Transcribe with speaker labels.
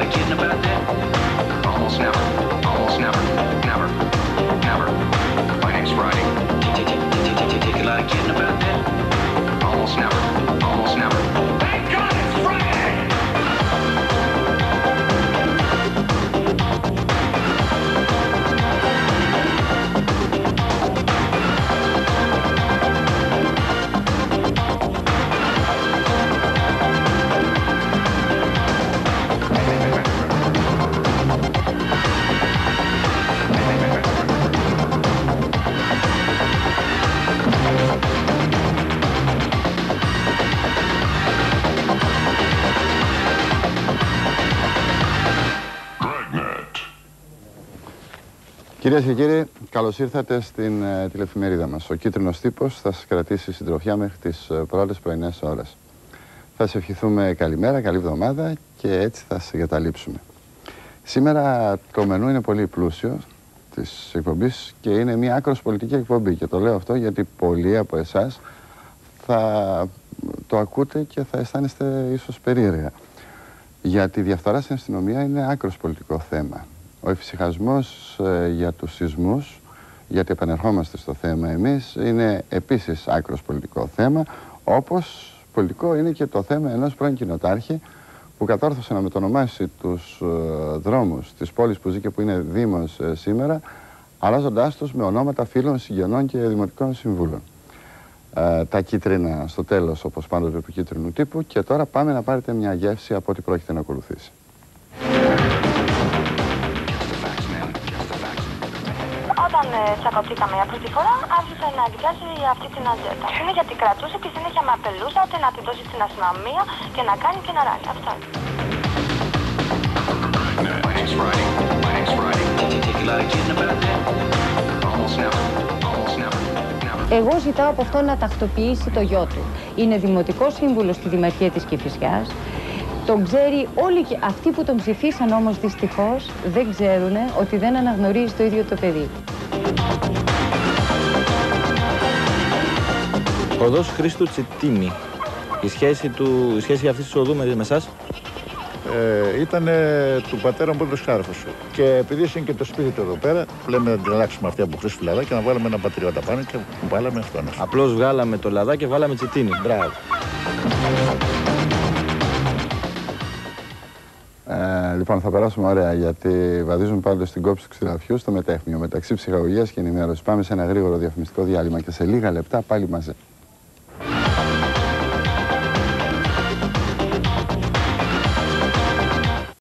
Speaker 1: of kidding about that? Almost never. Almost never. Never. Never. My name's Friday. Take a lot of kidding about that? Almost never. Almost never. Thank God it's Friday!
Speaker 2: Κυρίες και κύριοι, καλώς ήρθατε στην τηλεφημερίδα μας. Ο Κίτρινος Τύπος θα σας κρατήσει συντροφιά μέχρι τις πρώτες πρωινές ώρες. Θα σας ευχηθούμε καλημέρα, καλή εβδομάδα και έτσι θα σας εγκαταλείψουμε. Σήμερα το μενού είναι πολύ πλούσιο της εκπομπής και είναι μια άκρως πολιτική εκπομπή. Και το λέω αυτό γιατί πολλοί από εσάς θα το ακούτε και θα αισθάνεστε ίσως περίεργα. Γιατί η διαφθορά στην αστυνομία είναι άκρως πολιτικό θέμα. Ο εφησυχασμός για τους σεισμούς, γιατί επανερχόμαστε στο θέμα εμείς, είναι επίσης άκρος πολιτικό θέμα, όπως πολιτικό είναι και το θέμα ενός πρώην κοινοτάρχη που κατόρθωσε να μετονομάσει τους δρόμους της πόλης που ζει και που είναι δήμος σήμερα, αλλάζοντάς τους με ονόματα φίλων, συγγενών και δημοτικών συμβούλων. Τα κίτρινα στο τέλος, όπως πάντοτε, του Κίτρινου Τύπου, και τώρα πάμε να πάρετε μια γεύση από ό,τι πρόκειται να ακολουθήσει.
Speaker 3: Όταν τσακωθήκαμε για πρώτη φορά, άρχισε να εκβιάζει αυτή την ατζέντα. Είναι γιατί κρατούσε και συνέχεια με απελούσε ότι να τη δώσει στην αστυνομία και να κάνει και να ράνει. Αυτό είναι.
Speaker 4: Εγώ ζητάω από αυτό να τακτοποιήσει το γιο του. Είναι δημοτικός σύμβουλος στη Δημαρχία της Κηφισιάς. Τον ξέρει όλοι και αυτοί που τον ψηφίσαν, όμως δυστυχώς δεν ξέρουν ότι δεν αναγνωρίζει το ίδιο το παιδί.
Speaker 5: Οδός Χρήστου Τσιτίνη. Η σχέση αυτής της οδού με εσάς?
Speaker 6: Ήταν του πατέρα μου πρώτος χάρφος. Και επειδή είναι και το σπίτι του εδώ πέρα, λέμε να την αλλάξουμε αυτή από Χρήστου Λαδά και να βάλουμε ένα πατριώτα πάνω και βάλαμε αυτόν.
Speaker 5: Απλώς βγάλαμε το Λαδά και βάλαμε Τσιτίνη. Μπράβο.
Speaker 2: Λοιπόν, θα περάσουμε ωραία γιατί βαδίζουμε πάντως στην κόψη του ξυλαφιού στο μετέχμιο μεταξύ ψυχαγωγίας και ενημέρωσης. Πάμε σε ένα γρήγορο διαφημιστικό διάλειμμα και σε λίγα λεπτά πάλι μαζί.